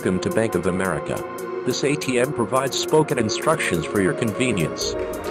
Welcome to Bank of America. This ATM provides spoken instructions for your convenience.